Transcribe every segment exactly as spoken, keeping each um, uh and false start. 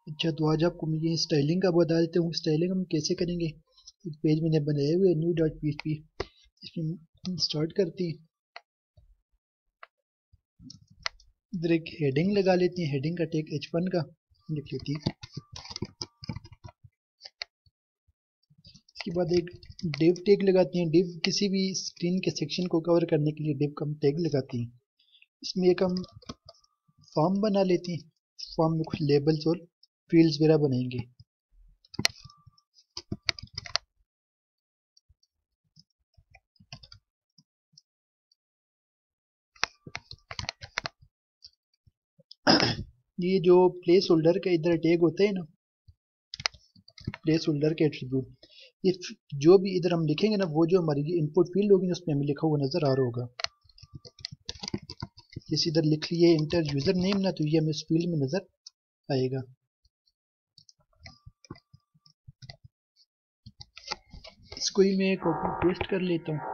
अच्छा, तो आज आपको मैं ये स्टाइलिंग का बता देता हूँ। स्टाइलिंग हम कैसे करेंगे। एक पेज मैंने बनाए हुए new dot P H P, इसमें हम स्टार्ट करते हैं। इधर एक हेडिंग लगा लेते हैं, हेडिंग का टैग एच वन का लिख लेते हैं। इसके बाद एक डिव टैग लगाते हैं। डिव किसी भी स्क्रीन के सेक्शन को कवर करने के लिए डिव का हम टैग लगाते हैं। इसमें एक हम फॉर्म बना लेते हैं। फॉर्म में कुछ लेबल्स और फील्ड्स वगैरह बनाएंगे। ये जो प्लेस होल्डर का इधर टैग होता है ना, प्लेस होल्डर के एट्रीब्यूट, ये जो भी इधर हम लिखेंगे ना, वो जो हमारी इनपुट फील्ड होगी ना, उसमें हमें लिखा हुआ नजर आ रहा होगा। जैसे इधर लिख लिए इंटर यूजर नेम ना, तो ये हमें इस फील्ड में नजर आएगा। इसको ही मैं कॉपी पेस्ट कर लेता हूँ।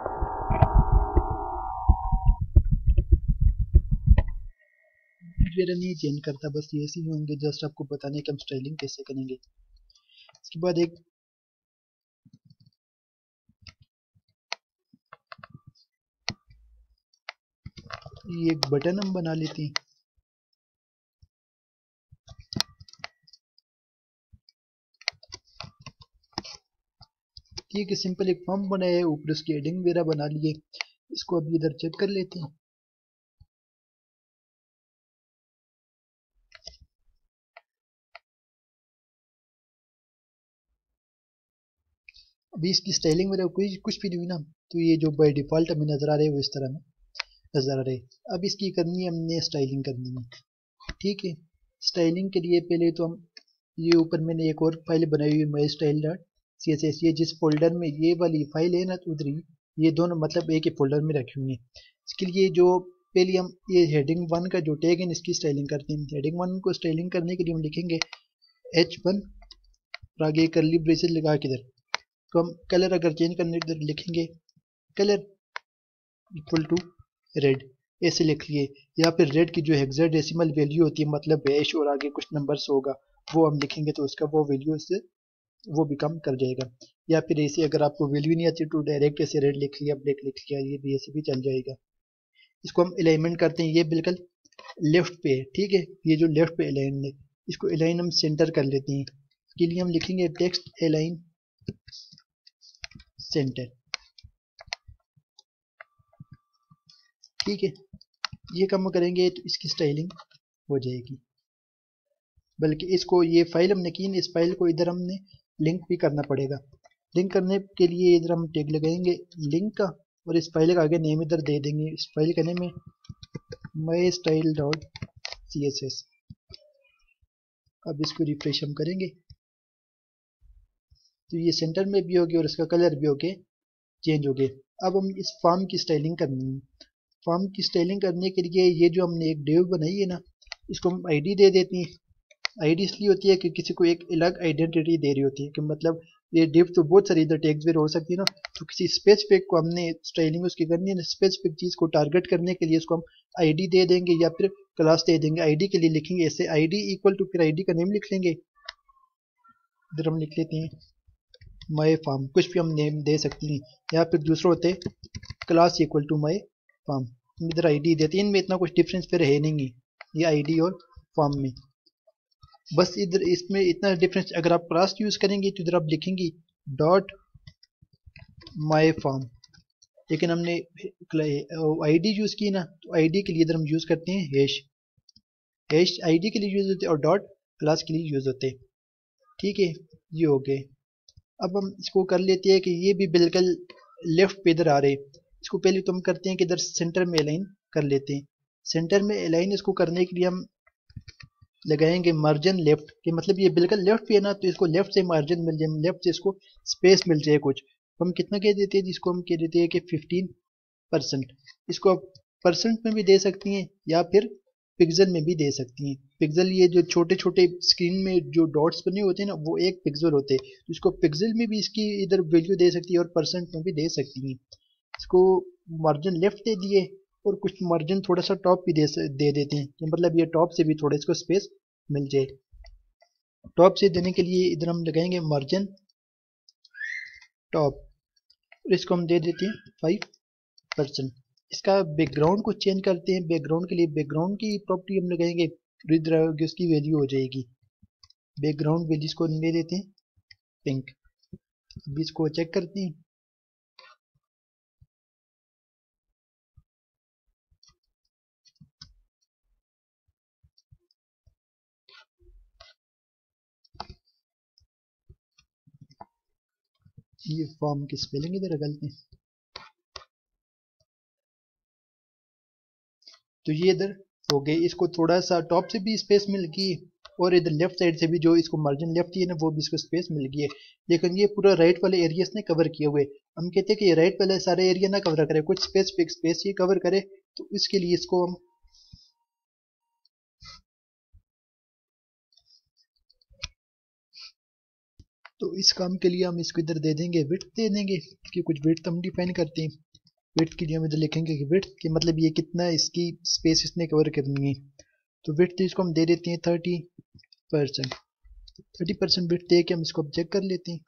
मेरा नहीं चेंज करता, बस ये ऐसे ही होंगे, जस्ट आपको बताने कि हम स्टाइलिंग कैसे करेंगे। इसके बाद एक ये एक बटन हम बना लेते हैं। ठीक है, सिंपल एक फॉर्म बनाया है, ऊपर उसकी हेडिंग वगैरह बना लिए। इसको अभी इधर चेक कर लेते हैं। अभी इसकी स्टाइलिंग वगैरह कोई कुछ भी नहीं हुई ना, तो ये जो बाय डिफॉल्ट हमें नजर आ रहे हैं वो इस तरह में नजर आ रहे हैं। अब इसकी करनी है हमने स्टाइलिंग करनी है। ठीक है, स्टाइलिंग के लिए पहले तो हम ये ऊपर मैंने एक और फाइल बनाई हुई है, my style dot C S S. ये जिस फोल्डर में ये वाली फाइल है ना, तो उधर ही ये दोनों मतलब एक ही फोल्डर में रखी हुई है। इसके लिए जो पहले हम ये हेडिंग वन का जो टैग है इसकी स्टाइलिंग करते हैं। हेडिंग वन को स्टाइलिंग करने के लिए हम लिखेंगे एच वन और आगे करली ब्रेसेस लगा के इधर, तो हम कलर अगर चेंज करने इधर लिखेंगे कलर इक्वल टू रेड, ऐसे लिख लिए। या फिर रेड की जो हेक्साडेसिमल वैल्यू होती है, मतलब हैश और आगे कुछ नंबर्स होगा, वो हम लिखेंगे तो उसका वो वैल्यू से वो भी कम कर जाएगा। या फिर ऐसे अगर आपको वैल्यू नहीं आती तो डायरेक्ट ऐसे रेड लिख लिया, ब्लैक लिख लिया, ये भी ऐसे भी चल जाएगा। इसको हम अलाइनमेंट करते हैं, ये बिल्कुल लेफ्ट पे है। ठीक है, ये जो लेफ्ट पे अलाइन है, इसको अलाइन हम सेंटर कर लेते हैं। इसके लिए हम लिखेंगे टेक्स्ट अलाइन सेंटर। ठीक है, ये काम करेंगे तो इसकी स्टाइलिंग हो जाएगी। बल्कि इसको ये फाइल हमने की, इस फाइल को इधर हमने लिंक भी करना पड़ेगा। लिंक करने के लिए इधर हम टैग लगाएंगे लिंक का, और इस फाइल का आगे नेम इधर दे देंगे। इस फाइल का नेम है my style dot C S S. अब इसको रिफ्रेश हम करेंगे तो ये सेंटर में भी होगी और इसका कलर भी होके चेंज हो गए। अब हम इस फॉर्म की स्टाइलिंग करनी है। फॉर्म की स्टाइलिंग करने के लिए ये जो हमने एक डिव बनाई है ना, इसको हम आईडी दे देते हैं। आईडी इसलिए होती है कि किसी को एक अलग आइडेंटिटी दे रही होती है, कि मतलब ये डिव तो बहुत सारी इधर टैग्स भी हो सकती है ना, तो किसी स्पेसिफिक को हमने स्टाइलिंग उसकी करनी है ना, स्पेसिफिक चीज को टारगेट करने के लिए इसको हम आईडी दे देंगे या फिर क्लास दे देंगे। आईडी के लिए लिखेंगे ऐसे आईडी इक्वल टू, फिर आईडी का नेम लिख लेंगे। इधर हम लिख लेते हैं माई फार्म, कुछ भी हम नेम दे सकते हैं। या फिर दूसरा होते class equal to my form, इधर आईडी देते हैं। इनमें इतना कुछ डिफरेंस फिर है नहीं, ये आईडी और फॉर्म में। बस इधर इसमें इतना डिफरेंस, अगर आप क्लास यूज करेंगे तो इधर आप लिखेंगे डॉट माई फॉर्म, लेकिन हमने आईडी यूज की ना, तो आईडी के लिए इधर हम यूज करते हैं हैश। हैश आईडी के लिए यूज होते हैं और डॉट क्लास के लिए यूज होते हैं। ठीक है, ये हो गए। अब हम इसको कर लेते हैं कि ये भी बिल्कुल लेफ्ट पे इधर आ रहे। इसको पहले तो हम करते हैं कि इधर सेंटर में अलाइन कर लेते हैं। सेंटर में अलाइन इसको करने के लिए हम लगाएंगे मार्जिन लेफ्ट, कि मतलब ये बिल्कुल लेफ्ट पे है ना, तो इसको लेफ्ट से मार्जिन मिल जाए, लेफ्ट से इसको स्पेस मिल जाए कुछ। हम कितना कह देते हैं, जिसको हम कह देते हैं कि फिफ्टीन परसेंट। इसको आप परसेंट में भी दे सकती हैं या फिर पिक्सल में भी दे सकती हैं। पिक्सल ये जो छोटे छोटे स्क्रीन में जो डॉट्स बने होते हैं ना, वो एक पिक्सल होते हैं, तो इसको पिक्सल में भी इसकी इधर वैल्यू दे सकती है और परसेंट में भी दे सकती हैं। इसको मार्जिन लेफ्ट दे दिए और कुछ मार्जिन थोड़ा सा टॉप भी दे दे देते हैं, कि मतलब ये टॉप से भी थोड़ा इसको स्पेस मिल जाए। टॉप से देने के लिए इधर हम लगाएंगे मार्जिन टॉप और इसको हम दे देते हैं फाइव परसेंट। इसका बैकग्राउंड को चेंज करते हैं। बैकग्राउंड के लिए बैकग्राउंड की प्रॉपर्टी हम लगाएंगे, इधर उसकी वैल्यू हो जाएगी, बैकग्राउंड वैल्यू इसको दे देते हैं पिंक। अभी इसको चेक करते हैं। ये फॉर्म की स्पेलिंग इधर गलत है, तो ये इधर हो गए। इसको थोड़ा सा टॉप से भी स्पेस मिल गई और इधर लेफ्ट साइड से भी जो इसको मार्जिन लेफ्ट है ना वो भी इसको स्पेस मिल गई है। लेकिन ये पूरा राइट वाले एरिया ने कवर किए हुए। हम कहते हैं कि ये राइट वाले सारे एरिया ना कवर करे, कुछ स्पेसिफिक स्पेस ये कवर करे, तो इसके लिए इसको हम तो इस काम के लिए हम इसको इधर दे देंगे विड्थ दे देंगे कि कुछ विड्थ हम डिफाइन करते हैं। विड्थ के लिए हम इधर लिखेंगे कि विड्थ कि मतलब ये कितना इसकी स्पेस इसने कवर करनी है। तो विड्थ इसको हम दे देते हैं thirty percent. Thirty percent width दे के हम इसको चेक कर लेते हैं।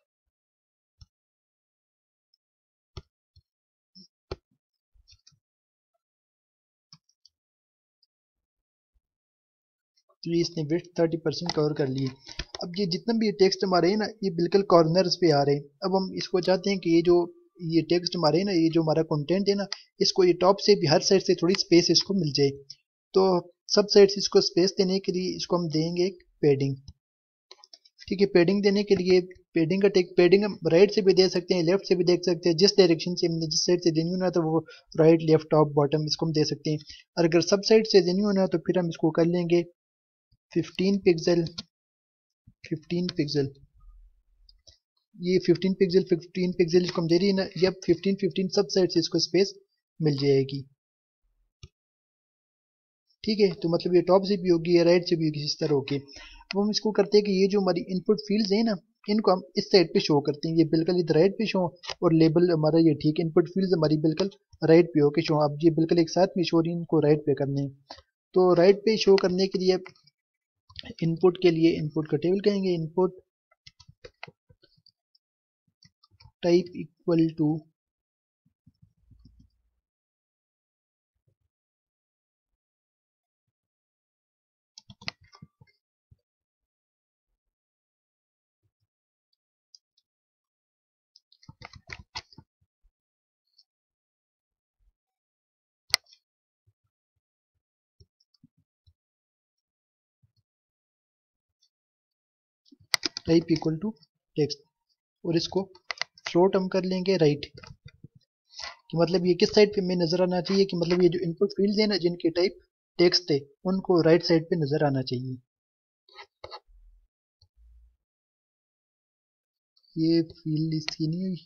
तो ये इसने विड्थ थर्टी परसेंट कवर कर लिए। अब ये जितना भी टेक्स्ट हमारे हैं ना ये बिल्कुल कॉर्नर्स पे आ रहे हैं। अब हम इसको चाहते हैं कि ये जो ये टेक्स्ट हमारे हैं ना, ये जो हमारा कंटेंट है ना, इसको ये टॉप से भी हर साइड से थोड़ी स्पेस इसको मिल जाए। तो सब साइड से इसको स्पेस देने के लिए इसको हम देंगे एक पैडिंग। ठीक है, पैडिंग देने के लिए पैडिंग का टेक पैडिंग हम राइट से भी दे सकते हैं, लेफ्ट से भी देख सकते हैं, जिस डायरेक्शन से हमने जिस साइड से देनी होना तो वो राइट लेफ्ट टॉप बॉटम इसको हम दे सकते हैं। और अगर सब साइड से देनी होना तो फिर हम इसको कर लेंगे फिफ्टीन पिक्सल फिफ्टीन पिक्सल। ये फिफ्टीन पिक्सल फिफ्टीन पिक्सल इसको हम दे रही है ना, ये अब फिफ्टीन फिफ्टीन सब साइड से इसको स्पेस मिल जाएगी। ठीक है, तो मतलब ये टॉप से भी होगी या राइट से भी होगी, इस तरह होगी। अब हम इसको करते हैं कि ये जो हमारी इनपुट फील्ड्स है ना इनको हम इस साइड पे शो करते हैं, ये बिल्कुल इधर राइट पे शो और लेबल हमारा ये ठीक है, इनपुट फील्ड्स हमारी बिल्कुल राइट पे होके शो। अब ये बिल्कुल एक साथ में शो रही है, इनको राइट पे करने हैं। तो राइट पे शो करने के लिए इनपुट के लिए इनपुट का टेबल कहेंगे, input type equal to type equal to text और इसको फ्लोट हम कर लेंगे राइट, कि मतलब ये किस साइड पे हमें नजर आना चाहिए, कि मतलब ये जो इनपुट फील्ड है ना जिनके टाइप टेक्स्ट थे उनको राइट साइड पे नजर आना चाहिए। ये फील्ड इसकी नहीं हुई,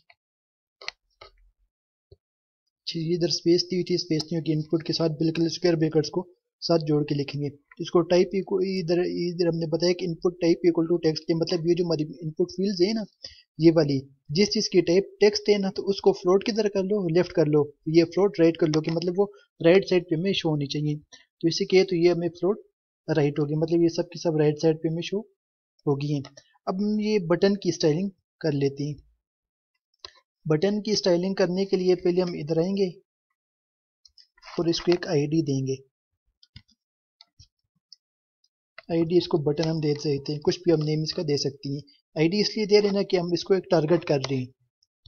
इधर स्पेस दी हुई थी, स्पेस नहीं होगी, इनपुट के साथ बिल्कुल स्क्वायर ब्रैकेट्स को साथ जोड़ के लिखेंगे। इसको टाइप इधर इधर हमने बताया कि input type equal to text है, मतलब ये जो हमारी इनपुट फील्ड्स है ना ये वाली जिस चीज की टाइप टेक्स्ट है ना तो उसको फ्लोट किधर कर लो, लेफ्ट कर लो, ये फ्लोट राइट कर लो, कि मतलब वो राइट साइड पे हमें शो होनी चाहिए। तो इसी के तो ये हमें फ्लोट राइट होगी, मतलब ये सब की सब राइट साइड पे हमें शो होगी। अब हम ये बटन की स्टाइलिंग कर लेते हैं। बटन की स्टाइलिंग करने के लिए पहले हम इधर आएंगे और इसको एक आईडी देंगे। आईडी इसको बटन हम दे सकते हैं, कुछ भी हम नेम इसका दे सकती हैं। आईडी इसलिए दे रहे हैं ना कि हम इसको एक टारगेट कर रहे हैं।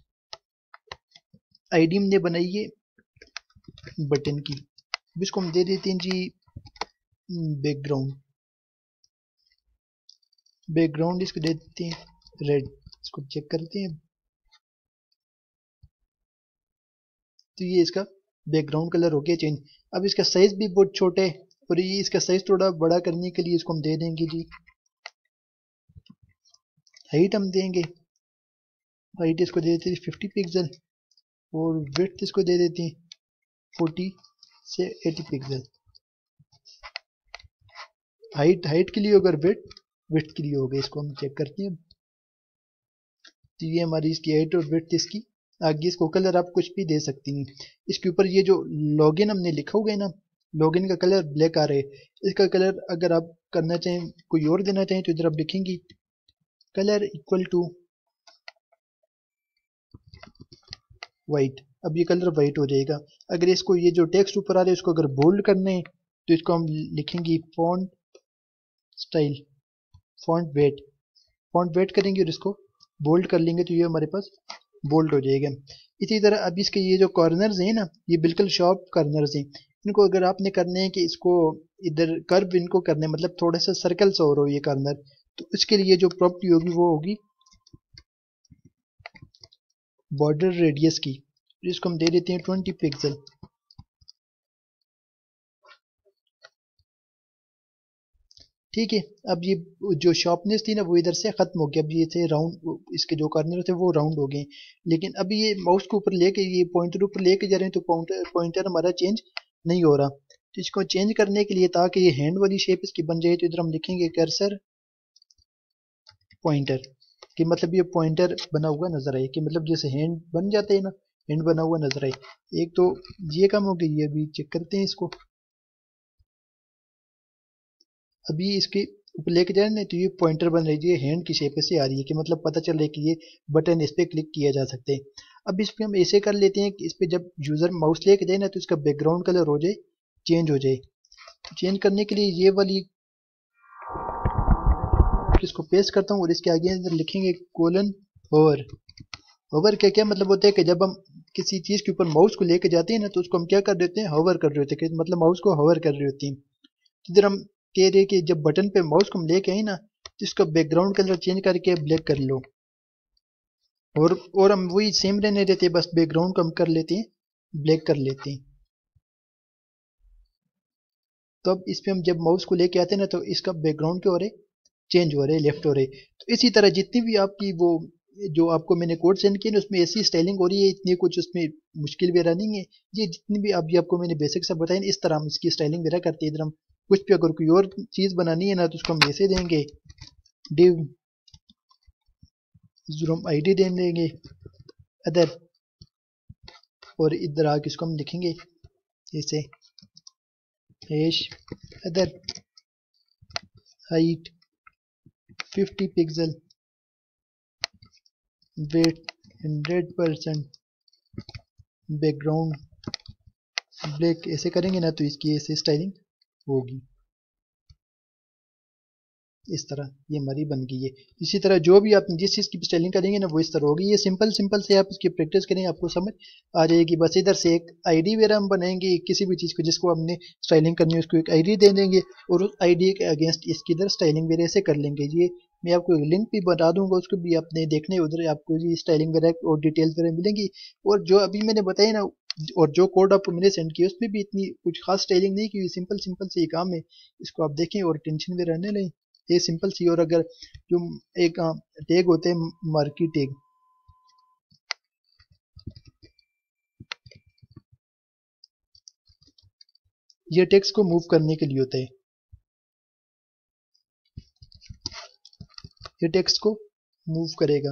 आईडी हमने बनाई है बटन की, अब इसको हम दे देते हैं जी बैकग्राउंड। बैकग्राउंड इसको दे देते हैं रेड। इसको चेक करते हैं, तो ये इसका बैकग्राउंड कलर हो गया चेंज। अब इसका साइज भी बहुत छोटा है और ये इसका साइज थोड़ा बड़ा करने के लिए इसको हम दे देंगे जी हाइट हम देंगे, हाइट इसको दे देते हैं फिफ्टी पिक्सल और विड्थ इसको दे देते हैं फोर्टी से एटी पिक्सल। हाइट हाइट के लिए अगर विड्थ विड्थ के लिए हो गया, इसको हम चेक करते हैं। तो ये हमारी इसकी हाइट और विड्थ इसकी आगे। इसको कलर आप कुछ भी दे सकती हैं। इसके ऊपर ये जो लॉगिन हमने लिखा हुआ है ना, लॉगिन का कलर ब्लैक आ रहा है, इसका कलर अगर आप करना चाहें, कोई और देना चाहें, तो इधर आप लिखेंगे कलर इक्वल टू वाइट। अब ये कलर वाइट हो जाएगा। अगर इसको ये जो टेक्स्ट ऊपर आ रहा है इसको अगर बोल्ड करना है तो इसको हम लिखेंगे font style font weight. Font weight करेंगे और इसको बोल्ड कर लेंगे तो ये हमारे पास बोल्ड हो जाएगा। इसी तरह अब इसके ये जो कॉर्नर्स हैं ना, ये बिल्कुल शार्प कॉर्नर्स हैं। इनको अगर आपने करने हैं कि इसको इधर कर्व इनको करने मतलब थोड़ा सा सर्कल सा हो रहा हो ये कॉर्नर, तो इसके लिए जो प्रॉपर्टी होगी वो होगी बॉर्डर रेडियस की, जिसको हम दे देते हैं ट्वेंटी पिक्सल। ठीक है, अब ये जो शार्पनेस थी ना वो इधर से खत्म हो गया। अब ये थे राउंड, इसके जो कॉर्नर थे वो राउंड हो गए। लेकिन अभी ये माउस को ऊपर लेके ये पॉइंटर ऊपर लेके जा रहे हैं तो पॉइंटर पॉइंटर हमारा चेंज नहीं हो रहा। तो इसको चेंज करने के लिए ताकि ये हैंड वाली शेप इसकी बन जाए तो इधर हम लिखेंगे कर्सर पॉइंटर, कि मतलब ये पॉइंटर बना हुआ नजर आए, कि मतलब जैसे हैंड बन जाते हैं ना, हैंड बना हुआ नजर आए। एक तो ये काम हो गई, ये अभी चेक करते हैं इसको। अभी इसके ऊपर लेके जाए ना तो ये पॉइंटर बन रही है, हैंड की शेप से आ रही है, कि मतलब पता चल रहा है कि ये बटन इस पे क्लिक किया जा सकते हैं। अब इस पे हम ऐसे कर लेते हैं कि इस पे जब यूजर माउस लेके जाए ना तो इसका बैकग्राउंड कलर हो जाए चेंज हो जाए। तो चेंज करने के लिए ये वाली इसको पेस्ट करता हूँ और इसके आगे इधर लिखेंगे कोलन होवर। होवर क्या क्या मतलब होता है कि जब हम किसी चीज के ऊपर माउस को लेके जाते हैं ना तो उसको हम क्या कर देते हैं, होवर कर रहे होते हैं, मतलब माउस को होवर कर रहे होते हैं। इधर हम कह रहे हैं कि जब बटन पे माउस को हम लेके आए ना तो इसका बैकग्राउंड कलर चेंज करके ब्लैक कर लो, और और हम वही सेम रहने देते हैं, बस बैकग्राउंड को हम कर लेते हैं ब्लैक कर लेते हैं। तो अब इस पे हम जब माउस को लेके आते हैं ना तो इसका बैकग्राउंड क्या हो रहा है, चेंज हो रहे, लेफ्ट हो रहे। तो इसी तरह जितनी भी आपकी वो जो आपको मैंने कोड सेंड किया ना उसमें ऐसी स्टाइलिंग हो रही है, इतनी कुछ उसमें मुश्किल वगैरह नहीं है। ये जितनी भी अभी आपको मैंने बेसिक सब बताया इस तरह हम इसकी स्टाइलिंग वगैरह करते हैं। इधर हम कुछ भी अगर कोई और चीज बनानी है ना तो उसको हम ऐसे देंगे डिव, हम आई डी दे देंगे अदर, और इधर आके इसको हम लिखेंगे ऐसे hash other height fifty pixel weight hundred percent background black. ऐसे करेंगे ना तो इसकी ऐसे स्टाइलिंग होगी, इस तरह ये हमारी बन गई है। इसी तरह जो भी आप जिस चीज़ की स्टाइलिंग करेंगे ना वो इस तरह होगी। ये सिंपल सिंपल से आप इसकी प्रैक्टिस करें आपको समझ आ जाएगी। बस इधर से एक आईडी वगैरह हम बनाएंगे किसी भी चीज़ को जिसको हमने स्टाइलिंग करनी है उसको एक आईडी दे देंगे और उस आईडी के अगेंस्ट इसकी इधर स्टाइलिंग वगैरह से कर लेंगे। ये मैं आपको लिंक भी बता दूंगा, उसको भी आपने देखने उधर आपको ये स्टाइलिंग वगैरह और डिटेल्स वगैरह मिलेंगी। और जो अभी मैंने बताया ना और जो कोड आपको मैंने सेंड किया उसमें भी इतनी कुछ खास स्टाइलिंग नहीं की, सिंपल सिंपल से ये काम है। इसको आप देखें और टेंशन में रहने लें, ये सिंपल सी। और अगर जो एक टैग होते हैं मार्की टैग, ये टेक्स्ट को मूव करने के लिए होता है, ये टेक्स्ट को मूव करेगा।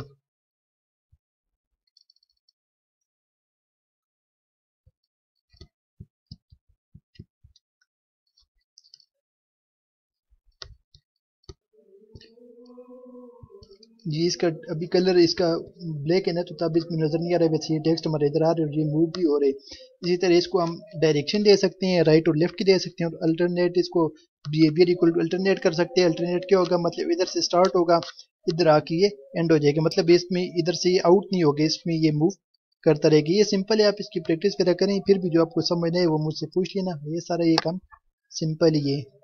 जी इसका अभी कलर इसका ब्लैक है ना तो तब इसमें नजर नहीं आ रहा है, वैसे ये टेक्स्ट हमारे इधर आ रहे और ये मूव भी हो रहे। इसी तरह इसको हम डायरेक्शन दे सकते हैं, राइट और लेफ्ट की दे सकते हैं, और अल्टरनेट इसको बिहेवियर इक्वल टू अल्टरनेट कर सकते हैं। अल्टरनेट क्या होगा, मतलब इधर से स्टार्ट होगा इधर आके ये एंड हो जाएगा, मतलब इसमें इधर से ये आउट नहीं होगा, इसमें ये मूव करता रहेगा। ये सिंपल है, आप इसकी प्रैक्टिस करा करें, फिर भी जो आपको समझना है वो मुझसे पूछ लेना। ये सारा ये काम सिंपल ही है।